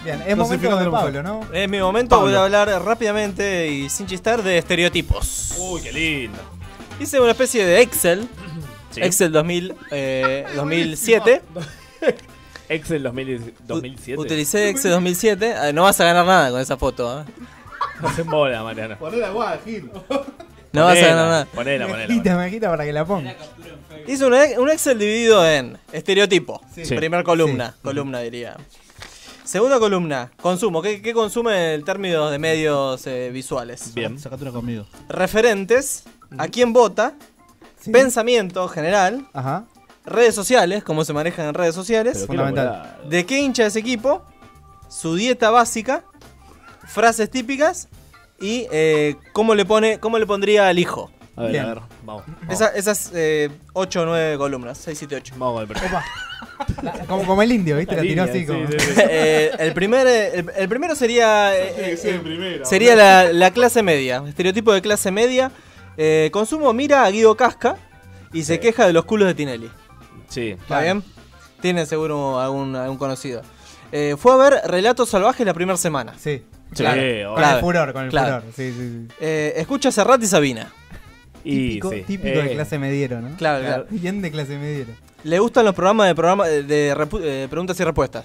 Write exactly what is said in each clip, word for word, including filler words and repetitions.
Bien, es momento de Pablo, ¿no? Es mi momento, Pablo. voy a hablar rápidamente y sin chistar de estereotipos. Uy, qué lindo. Hice una especie de Excel. Sí. Excel dos mil, eh, dos mil siete. Excel dos mil, dos mil siete. Utilicé Excel dos mil siete. Eh, no vas a ganar nada con esa foto. ¿eh? No se mola, Mariano. Ponela guay, Gil. No vas a ganar nada. Ponela, ponela. Majita, majita para que la ponga. Hice un, un Excel dividido en estereotipo. Sí. Primer columna. Sí. Columna diría. Segunda columna. Consumo. ¿Qué, qué consume en términos de medios eh, visuales? Bien. Sacate una conmigo. Referentes. ¿A quién vota? Sí. Pensamiento general. Ajá. Redes sociales. Cómo se manejan en redes sociales. Pero qué Fundamental. locura. ¿De qué hincha ese equipo? Su dieta básica. Frases típicas. Y eh, cómo le pone, cómo le pondría al hijo. A ver, Bien. a ver. Vamos. Vamos, Esa- esas eh, ocho o nueve columnas. seis, siete, ocho. vamos con el primero. Opa. La- como, como el indio, ¿viste? La tiró línea, así como. sí, sí, sí. Eh, el, primer, eh, el, el primero sería eh, Tiene que ser eh, el primero. sería la, la clase media, estereotipo de clase media. Eh, consumo mira a Guido Casca y se Sí. queja de los culos de Tinelli. Sí. ¿Está Claro. bien? Tiene seguro algún, algún conocido. Eh, fue a ver Relatos Salvajes la primera semana. Sí. Sí, Claro. obvio. Con Claro. el furor, con el Claro. furor. Sí, sí, sí. Eh, escucha Serrat y Sabina. Y Típico, sí. típico de Eh, clase mediero, ¿no? Claro, claro. Bien de clase mediero. Le gustan los programas de programa de, de repu- eh, preguntas y respuestas.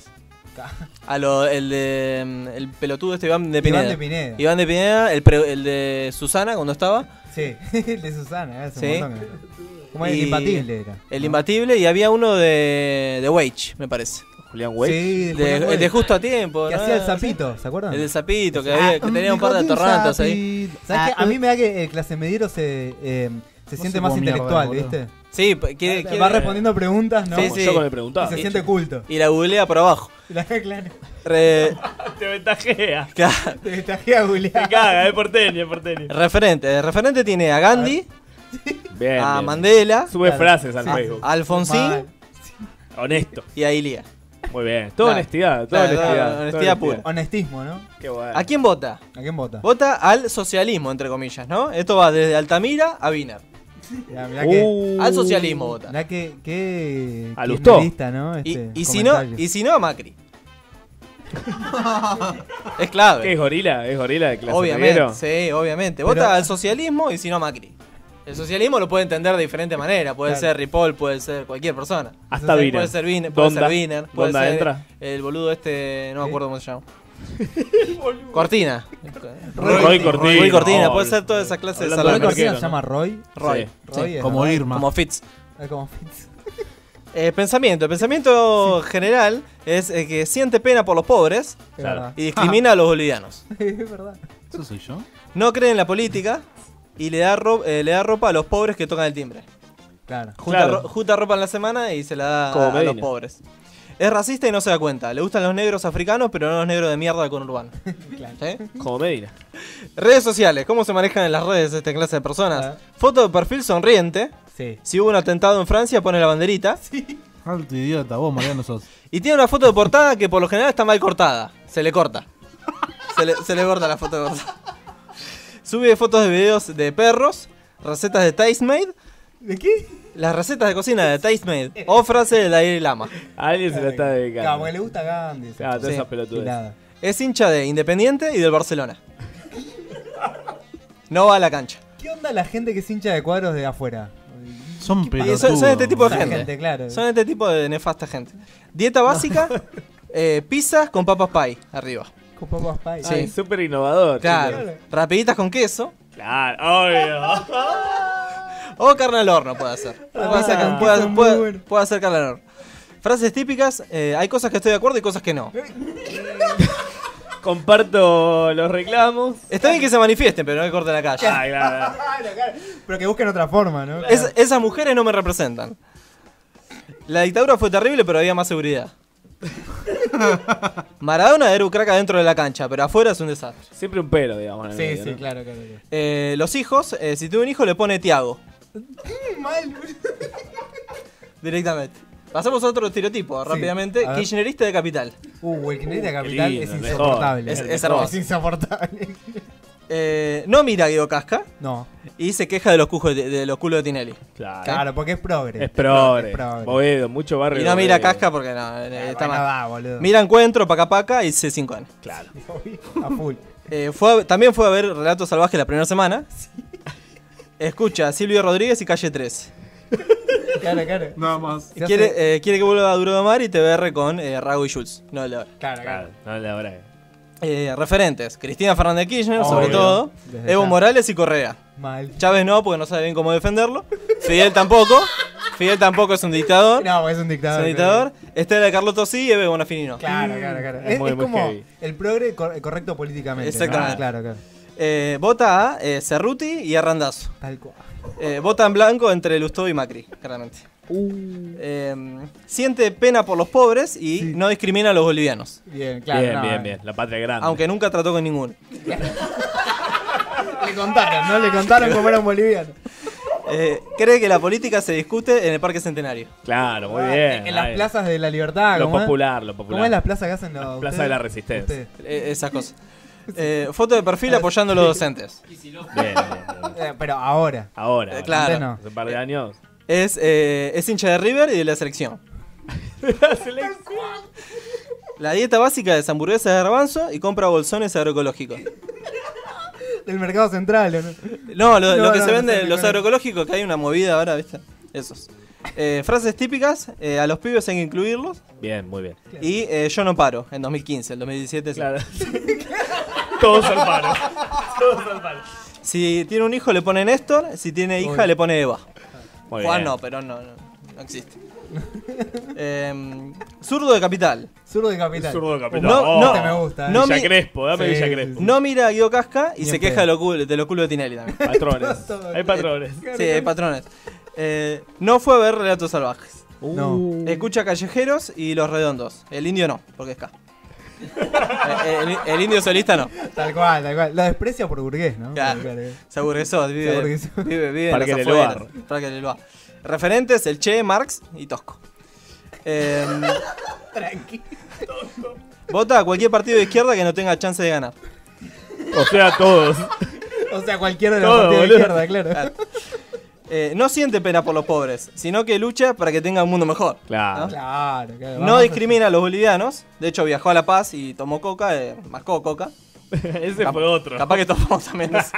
A lo, el de mm, el pelotudo este Iván de Pineda. Iván de Pineda. Iván de Pineda, el, pre- el de Susana cuando estaba. Sí, el de Susana, hace Sí. un montón. que- Como el Y- imbatible era. El ¿no? imbatible y había uno de, de Wage, me parece. Julián Wade. Sí, De, Julián el de Wade. Justo a Tiempo. Que ¿no? hacía el sapito, ¿se acuerdan? El del sapito, que, Ah, había, que tenía un par de bigotín atorrantes ahí. sapito. ¿Sabes qué? A mí me da que el clase mediero se, eh, se No siente sé más cómo mierda, intelectual, boludo. ¿viste? Sí, p- quiere, Va quiere- respondiendo preguntas, ¿no? Sí, Como sí. yo cuando me Y preguntaba. se siente culto. y la googlea por abajo. La claro. Re- Te ventajea. claro. Te destacé a Te googlear. caga, es porteño, es porteño. Referente. De referente tiene a Gandhi, Bien. a bien. Mandela, Sube Claro. frases al Sí. Facebook. a Alfonsín Mal. Honesto. y a Ilia. Muy bien. Toda Claro. honestidad. Toda Claro, honestidad. toda toda honestidad pura. Honestismo, ¿no? Qué bueno. ¿A quién vota? ¿A quién vota? Vota al socialismo, entre comillas, ¿no? Esto va desde Altamira a Wiener. Mirá, mirá que, Uh, Al socialismo vota. mirá que, que A Lustó. kirchnerista, ¿no? Y, Este y si no, comentario. y si no, a Macri. Es clave. ¿Qué es gorila? ¿Es gorila de clase Obviamente, mediero? sí, obviamente. Pero- Vota al socialismo y si no Macri. El socialismo lo puede entender de diferente manera. Puede Claro. ser Ripoll, puede ser cualquier persona. Hasta Eso sí, Vina. Puede ser Wiener, puede ¿Dónde? ser Wiener, puede ¿Dónde ser entra? el boludo este, no me ¿Qué? acuerdo cómo se llama. Cortina. Roy Cortina. Roy Cortina, Oh, puede ser toda esa clase de hablando ¿Roy de salames. Cortina Marquero, se llama Roy? Roy. Sí. Roy Sí, es Como Roy. Irma. Como Fitz. Es como Fitz. Eh, pensamiento. El pensamiento general es eh, que siente pena por los pobres Es Claro. verdad. y discrimina a los bolivianos. Es verdad. ¿Eso soy yo? No cree en la política y le da, ro- eh, le da ropa a los pobres que tocan el timbre. Claro. Junta, Claro. ro- junta ropa en la semana y se la da Como a, a los Medina. pobres. Es racista y no se da cuenta. Le gustan los negros africanos, pero no los negros de mierda con urbano. ¿Sí? Como Medina. Redes sociales. ¿Cómo se manejan en las redes esta clase de personas? Ah. Foto de perfil sonriente. Sí. Si hubo un atentado en Francia, pone la banderita. Alto idiota, vos, Mariano, sos. Y tiene una foto de portada que por lo general está mal cortada. Se le corta. Se le, se le corta la foto de portada. Sube fotos de videos de perros, recetas de Tastemade, ¿De qué? las recetas de cocina de Tastemade o frase de Dalai Lama. A alguien se la está Claro, dedicando. porque le gusta Gandhi. esa Claro, todas Sí. esas pelotudas. gilada. Es hincha de Independiente y del Barcelona. No va a la cancha. ¿Qué onda la gente que es hincha de cuadros de afuera? Son Y pelotudos. son, son este tipo de Esa gente. gente, claro. Son este tipo de nefasta gente. Dieta básica, eh, pizza con papas pie arriba. Con papas pie. Sí. Ay, súper innovador. Claro. claro. Rapiditas con queso. Claro, obvio. O carne al horno puede hacer. Puede Rapiditas hacer, con puede- queso, muy puede- bueno. puede hacer carne al horno. Frases típicas, eh, hay cosas que estoy de acuerdo y cosas que no. Comparto los reclamos. Está bien que se manifiesten, pero no que corten la calle. Ay, claro. Claro, claro. Pero que busquen otra forma, ¿no? Es- esas mujeres no me representan. La dictadura fue terrible, pero había más seguridad. Maradona era un crack adentro de la cancha, pero afuera es un desastre. Siempre un pero, digamos. en el Sí, medio, sí, ¿no? claro, claro. claro. Eh, los hijos, eh, si tuve un hijo, le pone Tiago Mal. directamente. Pasamos a otro estereotipo rápidamente. a ver. Kirchnerista de Capital. Uh, el kirchnerista Uh, qué capital lindo, es el insoportable. Es- mejor. es hermoso. Es insoportable. Eh, no mira a Guido Casca. No. Y se queja de los, cujos de, de los culos de Tinelli. Claro. Claro, porque es progre. Es progre. Es progre. Boedo, mucho barrio. Y no de mira Boedo. Casca porque no, eh, está Bueno, mal. va, boludo. Mira Encuentro, Paca Paca y C cinco N. Claro. A full. Eh, fue a- también fue a ver Relatos Salvajes la primera semana. Escucha a Silvio Rodríguez y Calle tres. Claro, claro. Nada más. Se Quiere, hace- eh, quiere que vuelva a Duro de Mar y T B R con eh, Rago y Schultz. No, el de ahora. Claro, Claro, claro. no la verdad. Eh, referentes: Cristina Fernández de Kirchner, Obvio. sobre todo. Desde Evo ya. Morales y Correa. Mal. Chávez no, porque no sabe bien cómo defenderlo. Fidel tampoco. Fidel tampoco es un dictador. No, es un Es dictador. un dictador. Estela de Carlotto sí y Eve Bonafini no. Claro, claro, claro. Es Es, muy, es muy como heavy. el progre cor- correcto políticamente. ¿no? Exactamente. Claro, claro. Eh, vota a eh, Cerruti y a Randazzo. Tal cual. Eh, vota en blanco entre Lustó y Macri, claramente. Eh, siente pena por los pobres y Sí. no discrimina a los bolivianos. Bien, claro. bien, no, bien, eh. bien. La patria grande. Aunque nunca trató con ninguno. Le contaron, ¿no? Le contaron cómo era un boliviano. Eh, cree que la política se discute en el Parque Centenario. Claro, muy Ah, bien. En las ahí. plazas de la libertad. Lo ¿cómo es? popular, lo popular. ¿Cómo es las plazas que hacen los. Plaza ustedes? de la Resistencia. Ustedes. Eh, esas cosas. Eh, foto de perfil apoyando a los docentes. Bien, bien, bien. Eh, pero ahora. Ahora. Eh, claro. Antes no. Hace un par de años. Es, eh, es hincha de River y de la selección. La selección. La dieta básica es hamburguesas de garbanzo y compra bolsones agroecológicos. Del mercado central, ¿o no? No, lo, No, lo que no, se no vende, sé, los no. agroecológicos, que hay una movida ahora, ¿viste? Esos. Eh, frases típicas, eh, a los pibes hay que incluirlos. Bien, muy bien. Y eh, yo no paro, en dos mil quince, en dos mil diecisiete. sí. Claro. Todos al paro. Todos al paro. Si tiene un hijo le pone Néstor, si tiene hija Uy. le pone Eva. Muy Juan bien. no, pero no, no, no existe. Em, zurdo de Capital. Zurdo de capital. Zurdo de capital. No, Oh. no. Este me gusta. ¿eh? No, Villa mi- Crespo, dame Sí, Villa sí, Crespo. sí. No mira a Guido Casca y Ni se en queja pedo. de los culos de, los culos de Tinelli también. Patrones. Todo Hay patrones. Sí, hay patrones. Eh, no fue a ver Relatos Salvajes. No. Uh. Escucha Callejeros y Los Redondos. El indio no, porque es K. Eh, el, el indio solista no. Tal cual, tal cual. Lo desprecia por burgués, ¿no? Claro. Claro. Se aburguesó, vive, Se aburguesó. vive, vive en Parque las del afueras. Luar. Parque del Luar. Referentes, el Che, Marx y Tosco. Eh, Tranqui. vota a cualquier partido de izquierda que no tenga chance de ganar. O sea, todos. O sea, cualquiera de los Todo, partidos de boludo. izquierda, claro. Claro. Eh, no siente pena por los pobres, sino que lucha para que tengan un mundo mejor. Claro. Claro, claro. No Vamos discrimina a los bolivianos. De hecho, viajó a La Paz y tomó coca, eh, mascó coca. Ese Cap- fue otro. Capaz que tomamos también eso.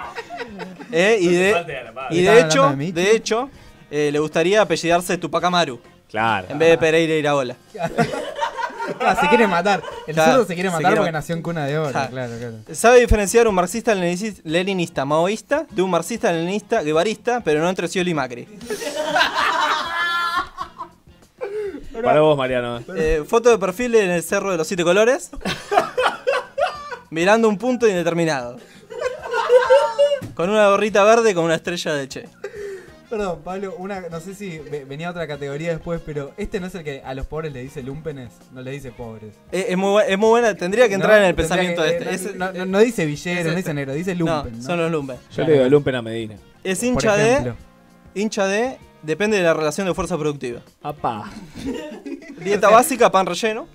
Eh, y de, falte a La Paz. y Estaban de hablando hecho, de Michi. de hecho eh, le gustaría apellidarse Tupac Amaru Claro. en vez de Pereira Iraola. a- Ah, se quiere matar. El Claro, zurdo se quiere se matar quiere porque ma- nació en cuna de oro. Claro. Claro, claro. Sabe diferenciar un marxista leninici- leninista maoísta de un marxista leninista guevarista, pero no entre Scioli y Macri. Para vos, Mariano. Eh, foto de perfil en el Cerro de los Siete Colores. Mirando un punto indeterminado. Con una gorrita verde con una estrella de Che. Perdón, Pablo, una, no sé si ve- venía otra categoría después, pero este no es el que a los pobres le dice lumpenes, no le dice pobres. Eh, es, muy, bu- es muy buena, tendría que entrar ¿No? en el Tendría pensamiento que- de eh, este. no, Ese- no- no dice villero, ese- no dice negro, dice no, lumpen. ¿no? son los lumpen. Yo le digo Lumpen a Medina. Es Por hincha de. ejemplo. Hincha de. Depende de la relación de fuerza productiva. Apá. Dieta básica, pan relleno.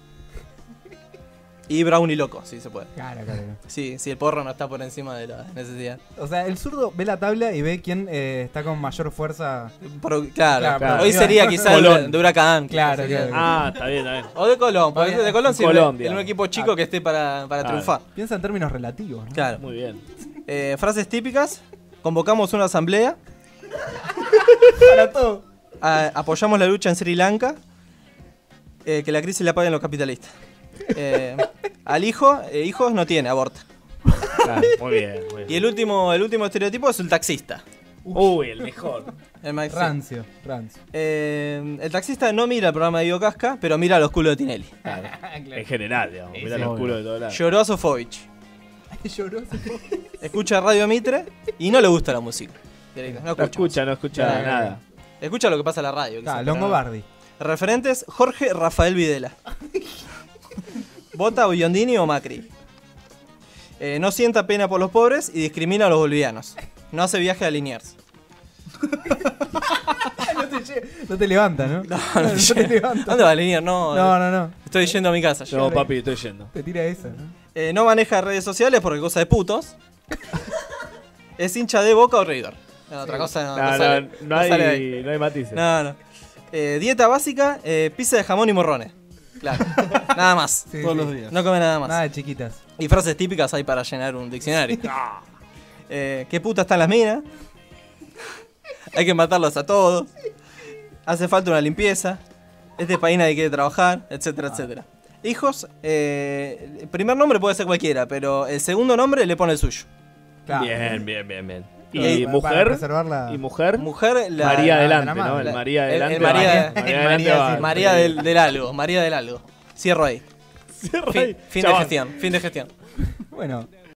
Y brownie loco, si se puede. Claro, claro, claro. Sí, si el porro no está por encima de la necesidad. O sea, el zurdo ve la tabla y ve quién eh, está con mayor fuerza. Pro- claro, Claro, claro. hoy sería quizás de, Colón. de Huracán. Claro, quizás sería. claro. Ah, está bien, está bien. O de Colón, porque Bien. de Colón sí Colón, en digamos. un equipo chico que esté para, para Claro. triunfar. Piensa en términos relativos, ¿no? Claro. Muy bien. Eh, frases típicas. Convocamos una asamblea. Para todo. a- apoyamos la lucha en Sri Lanka. Eh, que la crisis la paguen los capitalistas. Eh, al hijo, eh, hijos no tiene, aborta. Claro, muy bien, muy Y bien. el último, el último estereotipo es el taxista. Uy, el mejor. El más- Rancio, rancio. Eh, el taxista no mira el programa de Guido Casca, pero mira los culos de Tinelli. Claro. En general, digamos. Mirá sí, los obvio. culos de todos lados. Lloró a Sofovich. Lloró. Escucha Radio Mitre y no le gusta la música. Directo, No No escucha. escucha, no escucha Claro. nada. Escucha lo que pasa en la radio. Ah, quizás, Longo pero no. Bardi. Referentes: Jorge Rafael Videla. Vota a Biondini o Macri. Eh, no sienta pena por los pobres y discrimina a los bolivianos. No hace viaje a Liniers. No te, lle- no te levanta, ¿no? No, no, no te levanta. ¿Dónde va Liniers? No, No, no, no. estoy yendo a mi casa. yo. No, papi, estoy yendo. Te tira esa, ¿no? Eh, no maneja redes sociales porque cosa de putos. ¿Es hincha de Boca o River? No, otra cosa no, No, no no, sale. no, no sale de ahí. hay, no hay matices. No, no. Eh, dieta básica, eh, pizza de jamón y morrones. Claro. Nada más. Sí, Todos sí. los días. No come nada más. Nada de chiquitas. Y frases típicas hay para llenar un diccionario. Eh, ¿Qué puta están las minas? Hay que matarlos a todos. Hace falta una limpieza. Este país nadie quiere trabajar, etcétera, etcétera. Hijos, eh, el primer nombre puede ser cualquiera, pero el segundo nombre le pone el suyo. Claro. Bien, bien, bien, bien. Claro, Y para- para mujer. preservar la- Y mujer. Mujer, la, María la- adelante, la ¿no? madre. El María el- el adelante. María- va. María adelante va. sí. María del, del algo, María del algo. Cierro ahí. Cierra Fin, ahí. fin de Chabón. gestión, fin de gestión. Bueno,